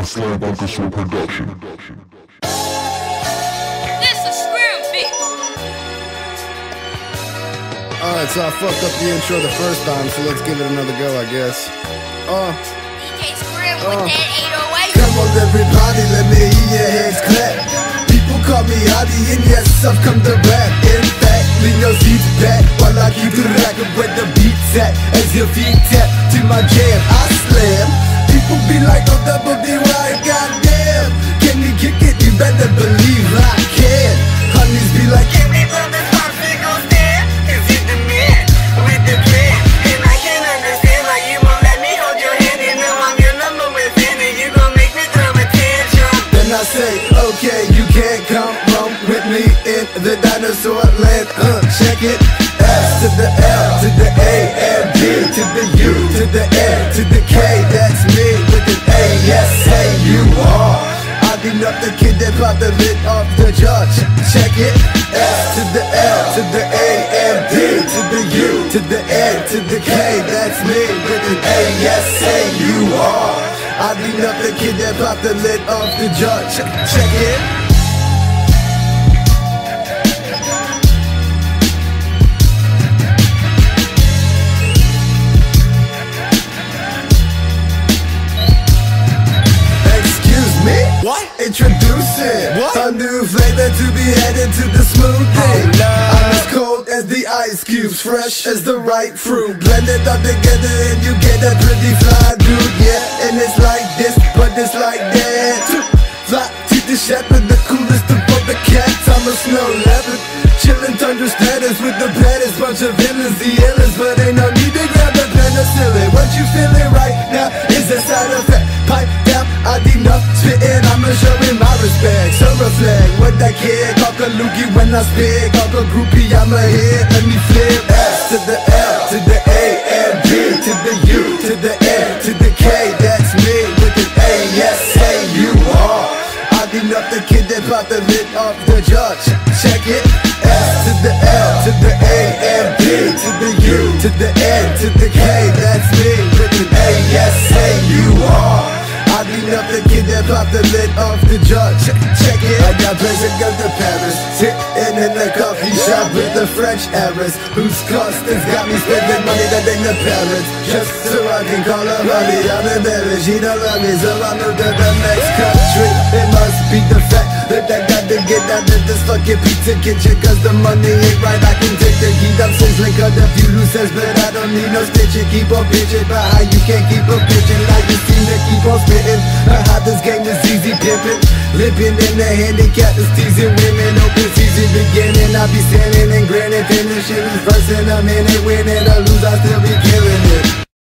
A Slam Bunker Show production. This is Scrim Beat. Alright, so I fucked up the intro the first time, so let's give it another go, I guess. DJ Scrim with that 808. Come on everybody, let me hear your hands clap. People call me Adi and yes, I've come to rap. In fact, lean your seats back while I keep the rack of where the beat's at. As your feet tap to my jam, I slam. People be like, oh double D, why goddamn. Can you kick it? You better believe I can. Honeys be like, give me some this popsicles there. Cause you're the man with the plan. And I can understand why you won't let me hold your hand. You know I'm your number one fan and you gon' make me throw a tantrum. Then I say, okay, you can't come wrong with me in the dinosaur land. Check it. S to the L to the A and B to the U to the N to the K. That's me with an A. Yes, A-U-R. I've been up the kid that popped the lid off the jar. Check it. S to the L to the A and B to the U to the N to the K. That's me with an A. Yes, A-U-R. I've been up the kid that popped the lid off the jar. Check it. What? Introducing a new flavor to be added to the smoothie. I'm as cold as the ice cubes, fresh as the right fruit. Blend it all together and you get a pretty fly dude. Yeah, and it's like this, but it's like that too. Fly to the shepherd, the coolest of all the cats. I'm a snow leopard, chillin' tundra status with the baddest bunch of villains, the illest. But ain't no need to grab the penicillin. What you feeling right now is a side effect. Pipe down, I did enough spittin', I'ma show him my respect. So reflect what I care, cock a loogie when I spit. Cock a groupie, I'ma hit, let me flip. S to the L, to the A and B, to the U, to the N, to the K. That's me with an A, yes, A-U-R. I did enough the kid that popped the lid off the jar. Check it. S to the L, to the A and B, to the U, to the N, to the K. That's me with an A, yes, A-U-R. I beat up the kid that popped the lid off the jar. Check it. I got plans to go to Paris, sitting in a coffee shop with the French heiress, whose customs got me spending money that ain't the parents. Just so I can call her honey. I'm embarrassed, she don't love me, so I moved to the next country. It must be the fact that I got to get out of this fucking pizza kitchen, cause the money ain't right. I can take the heat, I'm sizzling, cut a few loose ends, but I don't need no stitching. Keep on bitching about how you can't keep on bitching. Like you seem to keep on spitting. How this game is easy pimping. Living in the handicap is teasing women. Open season beginning. I be standing and grinning. Finishing this verse in a minute. Win it or lose, I still be killing it.